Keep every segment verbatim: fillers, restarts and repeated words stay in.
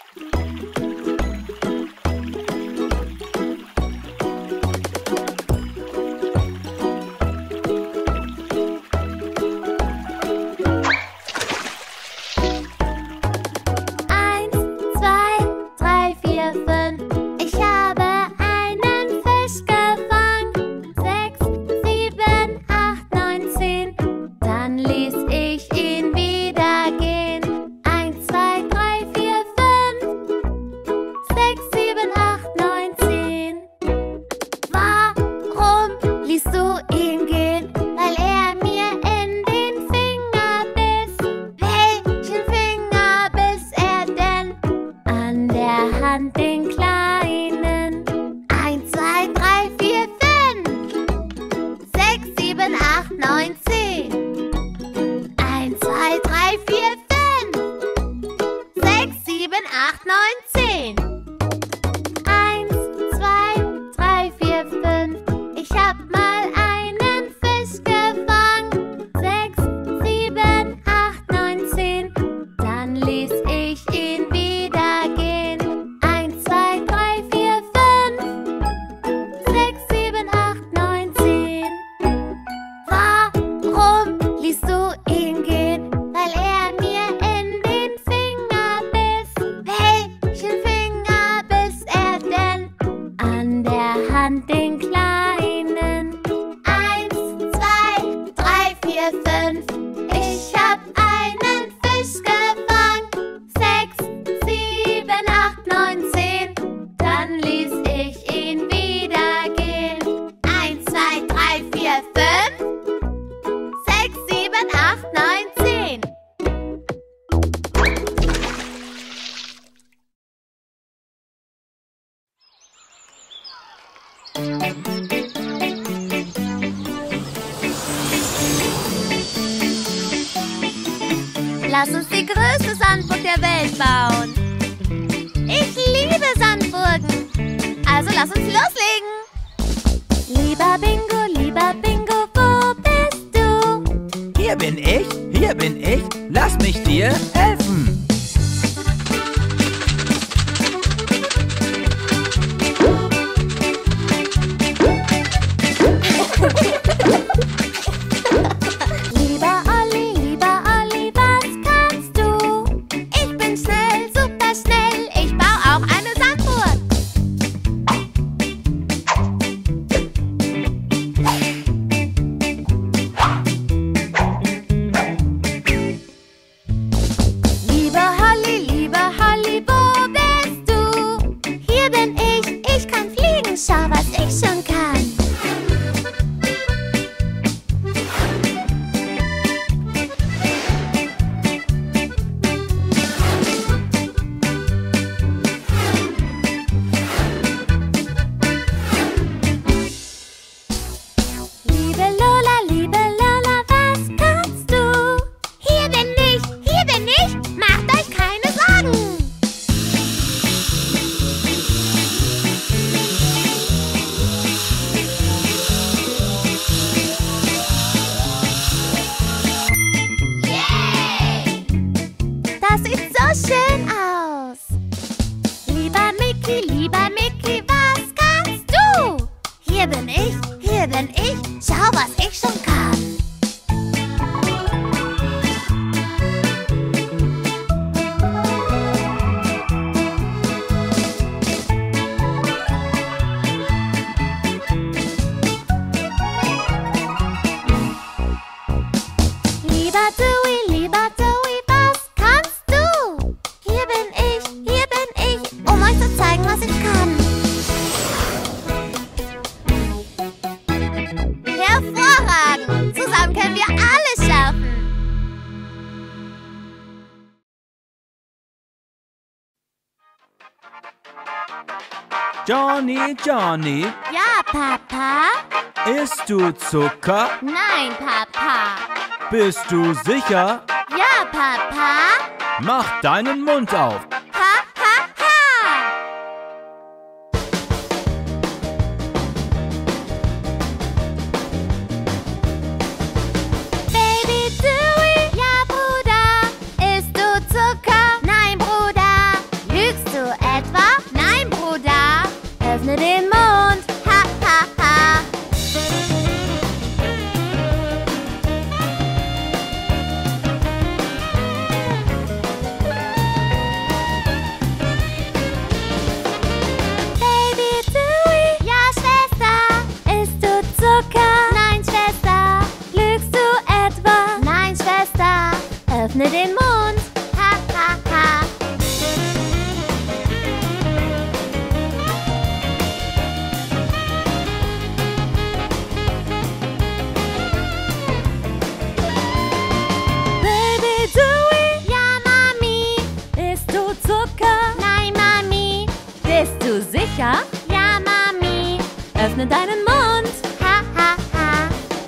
Lass uns die größte Sandburg der Welt bauen. Ich liebe Sandburgen. Also lass uns loslegen. Lieber Bingo, lieber Bingo, wo bist du? Hier bin ich, hier bin ich. Lass mich dir helfen. Lieber Olli, lieber Olli, was kannst du? Ich bin schnell, super schnell. Ich baue auch eine Sandburg. Lieber Holly, lieber Holly, wo bist du? Hier bin ich, ich kann fliegen. Schau, was ich schon kann. Liebe Lola, liebe Lola, was kannst du? Hier bin ich, hier bin ich, macht euch keine Sorgen. Das sieht so schön aus. Lieber Mickey, lieber Mickey, was kannst du? Hier bin ich, hier bin ich, schau, was ich schon kann. Lieber Dewey, lieber Dewey, was kannst du? Hier bin ich, hier bin ich, um euch zu zeigen, was ich kann. Hervorragend! Zusammen können wir alles schaffen. Johnny, Johnny, Ja, Papa? isst du Zucker? Nein, Papa. Bist du sicher? Ja, Papa. Mach deinen Mund auf. Ha, ha, ha. Baby Dewey, ja, Bruder. Isst du Zucker? Nein, Bruder. Lügst öffne deinen Mund. Ha, ha, ha.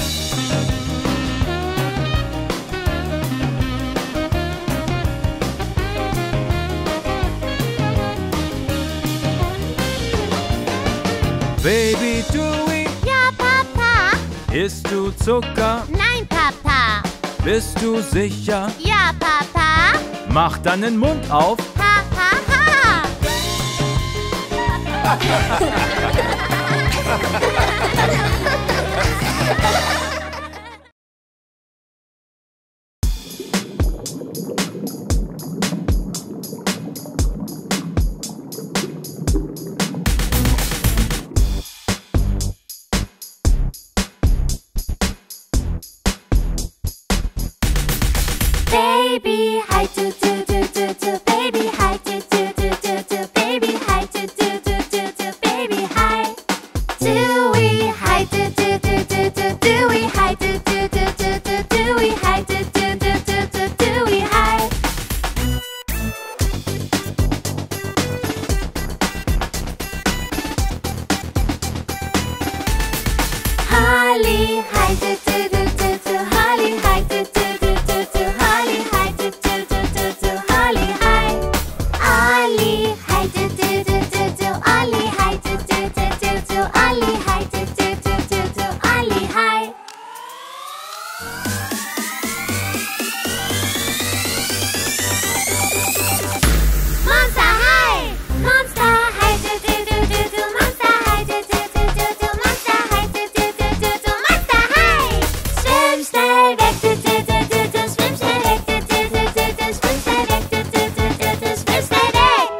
Baby Dewey, Ja, Papa. isst du Zucker? Nein, Papa. Bist du sicher? Ja, Papa. Mach deinen Mund auf. Ha, ha, ha. Baby, hi, do, do, do, do, do. Baby, hi, do, do, do, do, do. Baby, hi, do, do, do, do, do. Baby, hi. Dewey, hi, do, do, do, do, do. Dewey, hi, do, do, do, do, do. Dewey, hi, do, do, do, do, do. Dewey, hi. Holly, hi, do, do, do, do, do. Holly, hi, do, do, do, do, do. Holly, hi, do, do, do, do, do. Holly, hi. Ollie, hi, do, do, do, do, do. Ollie, hi, do, do, do, do, do. Ollie, hi, do, do, do, do, do. Ollie, hi. Monster High! Monster High! Do do do do do. Monster High! Do do do do do. Monster High! Do do do do do. Monster High! Schwimm schnell weg! Do do do do do. Schwimm schnell weg! Do do do do do. Schwimm schnell weg! Do do do do do. Schwimm schnell weg!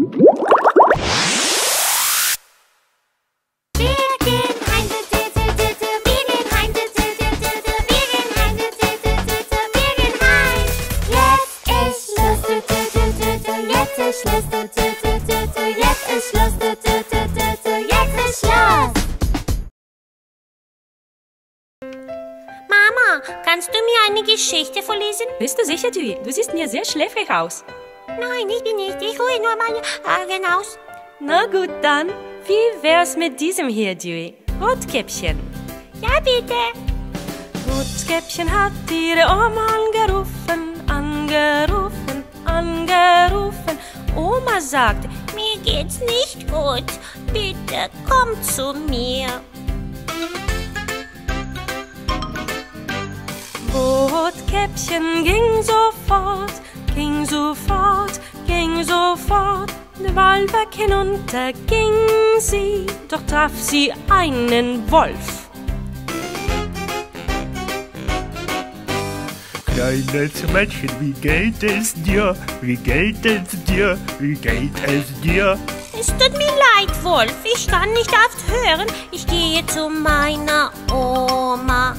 Wir gehen heim! Do do do do do. Wir gehen heim! Do do do do do. Wir gehen heim! Do do do do do. Wir gehen heim! Jetzt ist Schluss! Do do do do do. Jetzt ist Schluss! Do do do do do. Jetzt ist Schluss! Do do do do do. Jetzt ist Schluss! Mama, kannst du mir eine Geschichte vorlesen? Bist du sicher, Dewey? Du siehst mir sehr schläfrig aus. Nein, ich bin nicht. Ich ruhe nur meine Augen aus. Na gut, dann. Wie wär's mit diesem hier, Dewey? Rotkäppchen. Ja, bitte. Rotkäppchen hat ihre Oma angerufen, angerufen, angerufen. Oma sagte, Mir geht's nicht gut. Bitte komm zu mir. Rotkäppchen ging sofort, ging sofort, ging sofort. Den Wald weg hinunter ging sie, doch traf sie einen Wolf. Kleines Mädchen, wie geht es dir? Wie geht es dir? Wie geht es dir? Es tut mir leid, Wolf. Ich kann nicht oft hören. Ich gehe zu meiner Oma.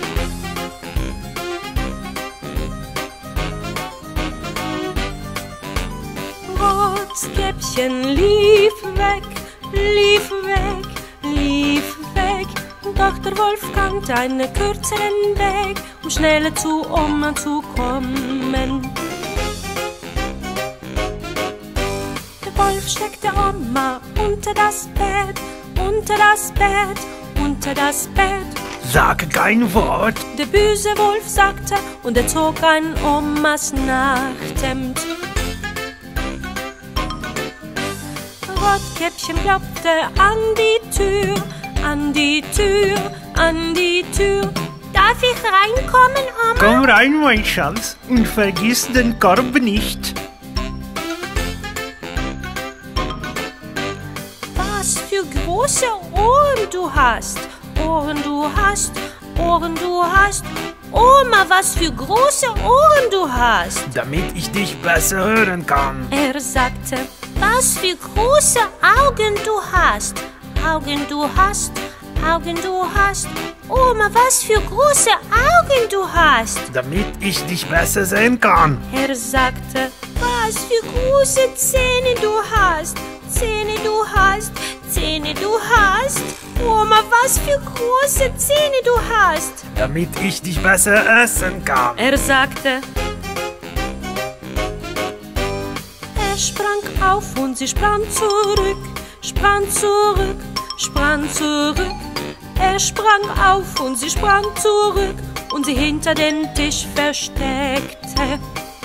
Rotkäppchen lief weg, lief weg, lief weg. Doch der Wolf kannte einen kürzeren Weg, um schneller zu Oma zu kommen. Der Wolf steckte Oma unter das Bett, unter das Bett, unter das Bett. Sag kein Wort. Der böse Wolf sagte und er zog an Omas Nachthemd. Rotkäppchen klopfte an die Tür, an die Tür, an die Tür. Darf ich reinkommen, Oma? Komm rein, mein Schatz, und vergiss den Korb nicht. Was für große Ohren du hast, Ohren du hast, Ohren du hast. Oma, was für große Ohren du hast. Damit ich dich besser hören kann. Er sagte, Was für große Augen du hast. Augen du hast, Augen du hast. Oma, was für große Augen du hast. Damit ich dich besser sehen kann. er sagte, Was für große Zähne du hast. Zähne du hast, Zähne du hast. Oma, was für große Zähne du hast. Damit ich dich besser essen kann. er sagte. Er sprang auf und sie sprang zurück, sprang zurück, sprang zurück. Er sprang auf und sie sprang zurück und sie hinter den Tisch versteckte.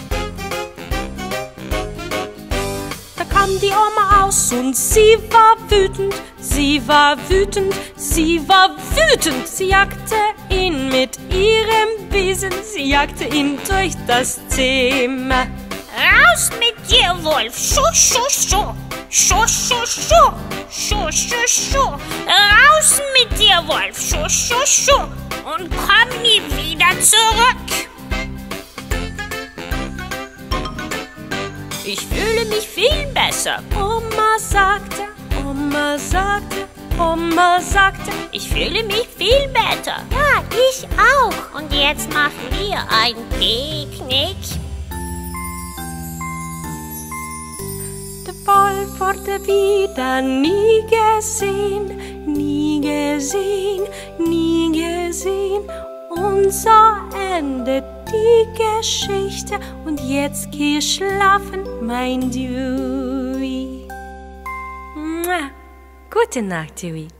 Da kam die Oma aus und sie war wütend, sie war wütend, sie war wütend. Sie jagte ihn mit ihrem Besen, sie jagte ihn durch das Zimmer. Raus mit dir, Wolf! Schuh, schuh, schuh! Schuh, schuh, schuh! Schuh, schuh, schuh! Raus mit dir, Wolf! Schuh, schuh, schuh! Und komm nie wieder zurück! Ich fühle mich viel besser. Oma sagte, Oma sagte, Oma sagte, ich fühle mich viel besser. Ja, ich auch. Und jetzt machen wir ein Picknick. Der Wolf wurde wieder nie gesehen, nie gesehen, nie gesehen. Und so endet die Geschichte. Und jetzt geh schlafen, mein Dewey. Mua. Gute Nacht, Dewey.